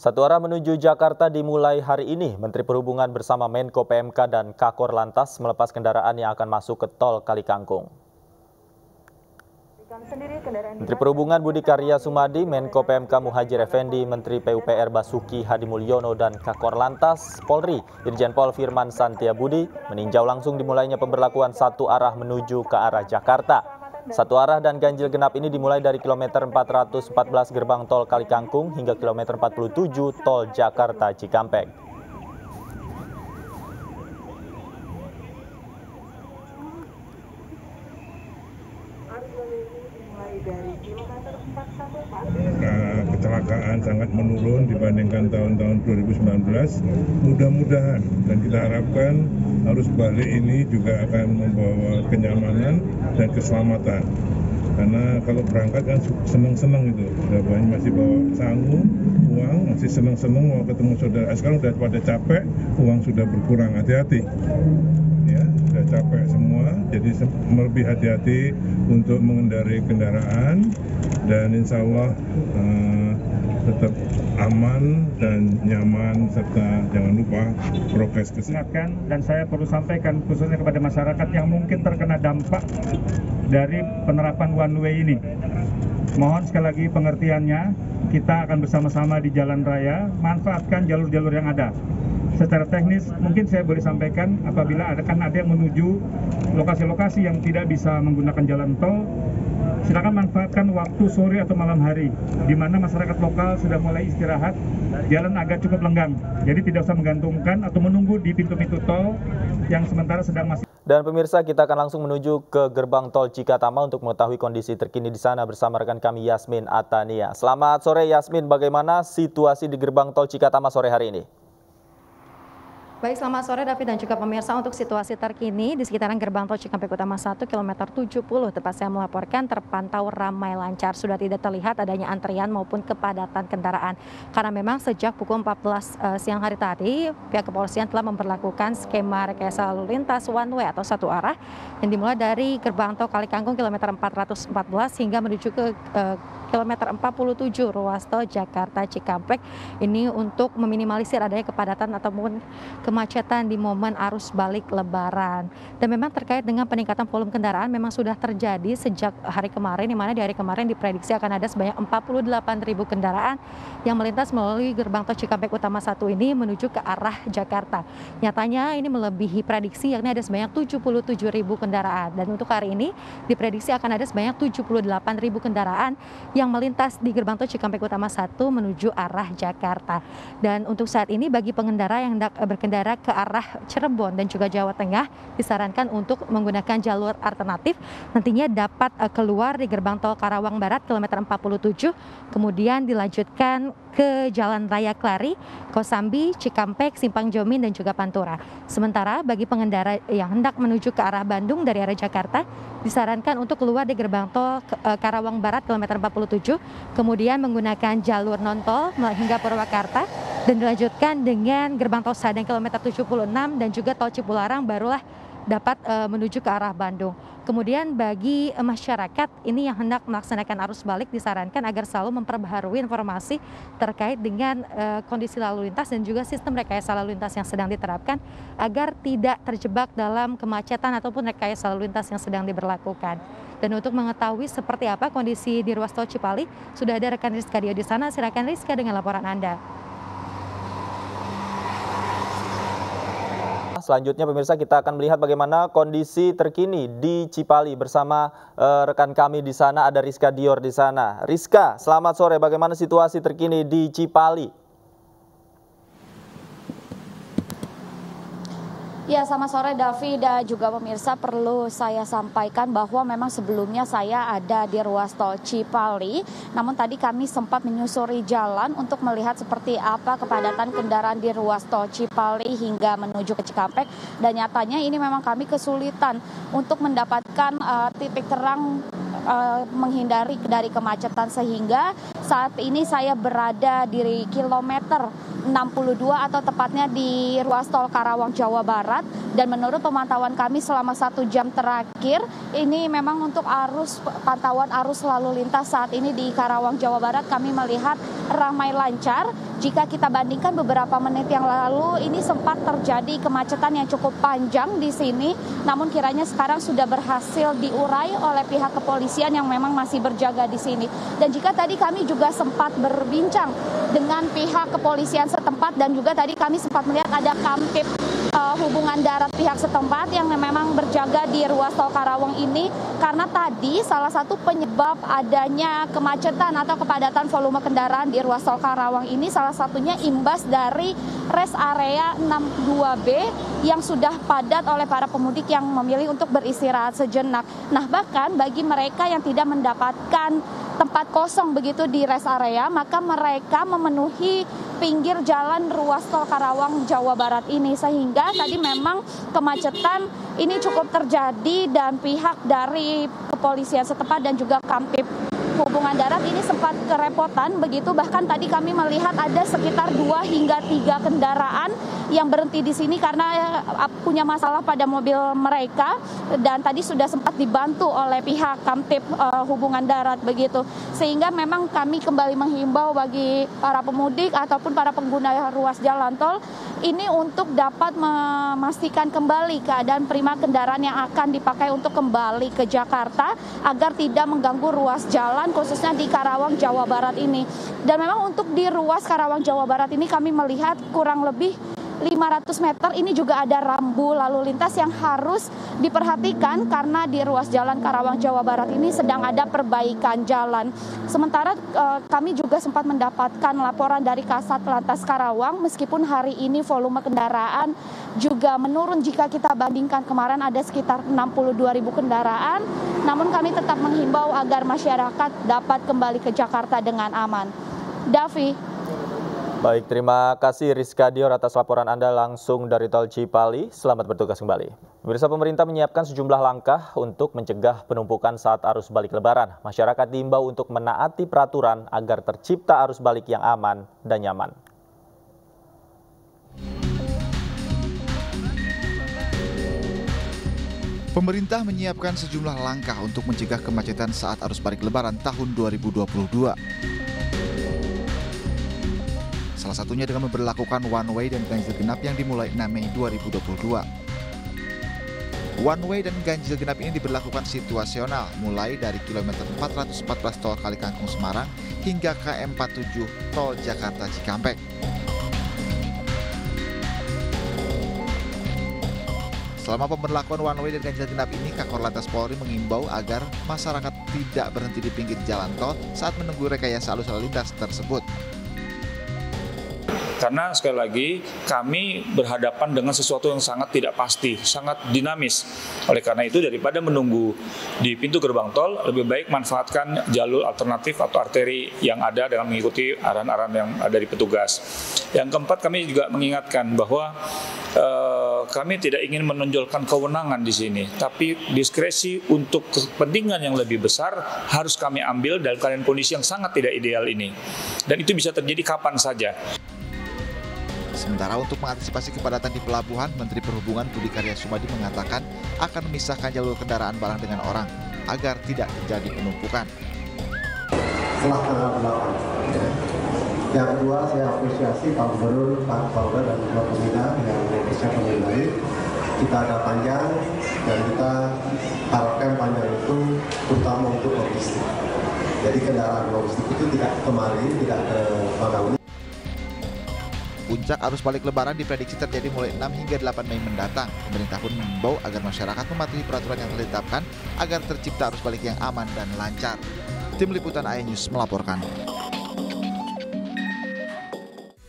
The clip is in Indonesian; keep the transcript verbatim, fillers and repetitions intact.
Satu arah menuju Jakarta dimulai hari ini. Menteri Perhubungan bersama Menko P M K dan Kakor Lantas melepas kendaraan yang akan masuk ke tol Kalikangkung. Menteri Perhubungan Budi Karya Sumadi, Menko P M K Muhadjir Effendi, Menteri P U P R Basuki Hadimulyono dan Kakor Lantas Polri, Irjen Pol Firman Santiabudi meninjau langsung dimulainya pemberlakuan satu arah menuju ke arah Jakarta. Satu arah dan ganjil genap ini dimulai dari kilometer empat ratus empat belas gerbang tol Kalikangkung hingga kilometer empat puluh tujuh tol Jakarta Cikampek. Nah, kecelakaan sangat menurun dibandingkan tahun-tahun dua ribu sembilan belas. Mudah-mudahan dan kita harapkan arus balik ini juga akan membawa kenyamanan dan keselamatan. Karena kalau berangkat kan senang-senang itu, udah banyak masih bawa sangu, uang, masih senang-senang mau ketemu saudara. Sekarang udah pada capek, uang sudah berkurang, hati-hati. Ya, sudah capek semua, jadi lebih hati-hati untuk mengendarai kendaraan dan insya Allah uh, tetap aman dan nyaman serta jangan lupa prokes kesehatan. Dan saya perlu sampaikan khususnya kepada masyarakat yang mungkin terkena dampak dari penerapan one way ini. Mohon sekali lagi pengertiannya, kita akan bersama-sama di jalan raya, manfaatkan jalur-jalur yang ada. Secara teknis mungkin saya boleh sampaikan apabila ada kan ada yang menuju lokasi-lokasi yang tidak bisa menggunakan jalan tol, silakan manfaatkan waktu sore atau malam hari di mana masyarakat lokal sudah mulai istirahat, jalan agak cukup lenggang. Jadi tidak usah menggantungkan atau menunggu di pintu-pintu tol yang sementara sedang masih. Dan pemirsa, kita akan langsung menuju ke gerbang tol Cikatama untuk mengetahui kondisi terkini di sana bersama rekan kami Yasmin Atania. Selamat sore Yasmin, bagaimana situasi di gerbang tol Cikatama sore hari ini? Baik, selamat sore David dan juga pemirsa. Untuk situasi terkini di sekitaran gerbang tol Cikampek Utama satu kilometer tujuh puluh tepat saya melaporkan terpantau ramai lancar. Sudah tidak terlihat adanya antrian maupun kepadatan kendaraan. Karena memang sejak pukul empat belas uh, siang hari tadi pihak kepolisian telah memperlakukan skema rekayasa lalu lintas one way atau satu arah yang dimulai dari gerbang tol Kalikangkung kilometer empat ratus empat belas hingga menuju ke uh, kilometer empat puluh tujuh ruas tol Jakarta Cikampek. Ini untuk meminimalisir adanya kepadatan ataupun kemacetan di momen arus balik Lebaran. Dan memang terkait dengan peningkatan volume kendaraan memang sudah terjadi sejak hari kemarin, di mana di hari kemarin diprediksi akan ada sebanyak empat puluh delapan ribu kendaraan yang melintas melalui gerbang tol Cikampek Utama satu ini menuju ke arah Jakarta. Nyatanya ini melebihi prediksi, yakni ada sebanyak tujuh puluh tujuh ribu kendaraan. Dan untuk hari ini diprediksi akan ada sebanyak tujuh puluh delapan ribu kendaraan yang melintas di gerbang tol Cikampek Utama satu menuju arah Jakarta. Dan untuk saat ini bagi pengendara yang hendak berkendara ke arah Cirebon dan juga Jawa Tengah disarankan untuk menggunakan jalur alternatif. Nantinya dapat keluar di gerbang tol Karawang Barat kilometer empat puluh tujuh, kemudian dilanjutkan ke Jalan Raya Klari, Kosambi, Cikampek, Simpang Jomin dan juga Pantura. Sementara bagi pengendara yang hendak menuju ke arah Bandung dari arah Jakarta disarankan untuk keluar di gerbang tol Karawang Barat kilometer empat puluh tujuh, kemudian menggunakan jalur non tol hingga Purwakarta dan dilanjutkan dengan gerbang tol Sadang kilometer tujuh puluh enam dan juga tol Cipularang barulah dapat uh, menuju ke arah Bandung. Kemudian bagi uh, masyarakat ini yang hendak melaksanakan arus balik disarankan agar selalu memperbaharui informasi terkait dengan uh, kondisi lalu lintas dan juga sistem rekayasa lalu lintas yang sedang diterapkan agar tidak terjebak dalam kemacetan ataupun rekayasa lalu lintas yang sedang diberlakukan. Dan untuk mengetahui seperti apa kondisi di ruas tol Cipali, sudah ada rekan Rizka Dio di sana. Silakan Rizka dengan laporan Anda. Selanjutnya pemirsa, kita akan melihat bagaimana kondisi terkini di Cipali bersama uh, rekan kami di sana, ada Rizka Dior di sana. Rizka, selamat sore. Bagaimana situasi terkini di Cipali? Ya, selamat sore Davi dan juga pemirsa. Perlu saya sampaikan bahwa memang sebelumnya saya ada di ruas tol Cipali. Namun tadi kami sempat menyusuri jalan untuk melihat seperti apa kepadatan kendaraan di ruas tol Cipali hingga menuju ke Cikampek. Dan nyatanya ini memang kami kesulitan untuk mendapatkan uh, titik terang uh, menghindari dari kemacetan, sehingga saat ini saya berada di kilometer enam puluh dua atau tepatnya di ruas tol Karawang, Jawa Barat. Dan menurut pemantauan kami selama satu jam terakhir, ini memang untuk arus pantauan arus lalu lintas saat ini di Karawang, Jawa Barat kami melihat ramai lancar. Jika kita bandingkan beberapa menit yang lalu, ini sempat terjadi kemacetan yang cukup panjang di sini. Namun kiranya sekarang sudah berhasil diurai oleh pihak kepolisian yang memang masih berjaga di sini. Dan jika tadi kami juga sempat berbincang dengan pihak kepolisian setempat dan juga tadi kami sempat melihat ada Kamtib uh, hubungan darat pihak setempat yang memang berjaga di ruas tol Karawang ini, karena tadi salah satu penyebab adanya kemacetan atau kepadatan volume kendaraan di ruas tol Karawang ini salah satunya imbas dari rest area enam puluh dua B yang sudah padat oleh para pemudik yang memilih untuk beristirahat sejenak. Nah, bahkan bagi mereka yang tidak mendapatkan tempat kosong begitu di rest area, maka mereka memenuhi pinggir jalan ruas tol Karawang, Jawa Barat ini, sehingga tadi memang kemacetan ini cukup terjadi dan pihak dari kepolisian setempat dan juga Kamtib hubungan darat ini sempat kerepotan begitu. Bahkan tadi kami melihat ada sekitar dua hingga tiga kendaraan yang berhenti di sini karena punya masalah pada mobil mereka, dan tadi sudah sempat dibantu oleh pihak Kamtib uh, hubungan darat begitu. Sehingga memang kami kembali menghimbau bagi para pemudik ataupun para pengguna ruas jalan tol ini untuk dapat memastikan kembali keadaan prima kendaraan yang akan dipakai untuk kembali ke Jakarta agar tidak mengganggu ruas jalan khususnya di Karawang, Jawa Barat ini. Dan memang untuk di ruas Karawang, Jawa Barat ini kami melihat kurang lebih lima ratus meter ini juga ada rambu lalu lintas yang harus diperhatikan karena di ruas jalan Karawang, Jawa Barat ini sedang ada perbaikan jalan. Sementara eh, kami juga sempat mendapatkan laporan dari Kasat Lantas Karawang, meskipun hari ini volume kendaraan juga menurun jika kita bandingkan kemarin ada sekitar enam puluh dua ribu kendaraan, namun kami tetap menghimbau agar masyarakat dapat kembali ke Jakarta dengan aman. Davi. Baik, terima kasih Rizka Dior atas laporan Anda langsung dari Tol Cipali. Selamat bertugas kembali. Pemirsa, pemerintah menyiapkan sejumlah langkah untuk mencegah penumpukan saat arus balik Lebaran. Masyarakat diimbau untuk menaati peraturan agar tercipta arus balik yang aman dan nyaman. Pemerintah menyiapkan sejumlah langkah untuk mencegah kemacetan saat arus balik Lebaran tahun dua ribu dua puluh dua. Salah satunya dengan memberlakukan one way dan ganjil genap yang dimulai enam Mei dua ribu dua puluh dua. One way dan ganjil genap ini diberlakukan situasional mulai dari kilometer empat ratus empat belas tol Kalikangkung Semarang hingga K M empat puluh tujuh tol Jakarta Cikampek. Selama pemberlakuan one way dan ganjil genap ini, Kakor Lantas Polri mengimbau agar masyarakat tidak berhenti di pinggir jalan tol saat menunggu rekayasa arus lalu lintas tersebut. Karena sekali lagi kami berhadapan dengan sesuatu yang sangat tidak pasti, sangat dinamis. Oleh karena itu daripada menunggu di pintu gerbang tol, lebih baik manfaatkan jalur alternatif atau arteri yang ada dengan mengikuti arahan-arahan yang ada dari petugas. Yang keempat, kami juga mengingatkan bahwa eh, kami tidak ingin menonjolkan kewenangan di sini, tapi diskresi untuk kepentingan yang lebih besar harus kami ambil dalam keadaan kondisi yang sangat tidak ideal ini. Dan itu bisa terjadi kapan saja. Sementara untuk mengantisipasi kepadatan di pelabuhan, Menteri Perhubungan Budi Karya Sumadi mengatakan akan memisahkan jalur kendaraan barang dengan orang agar tidak terjadi penumpukan. Setelah tanggal delapan. Yang kedua, saya apresiasi Pak Gubernur, Pak Kapolda dan Pak Pembina yang mempersiapkan dengan baik. Kita ada panjang dan kita harapkan panjang itu terutama untuk logistik. Jadi kendaraan logistik itu tidak kemari, tidak ke Bangkauni. Puncak arus balik Lebaran diprediksi terjadi mulai enam hingga delapan Mei mendatang. Pemerintah pun mengimbau agar masyarakat mematuhi peraturan yang telah ditetapkan agar tercipta arus balik yang aman dan lancar. Tim Liputan A I News melaporkan.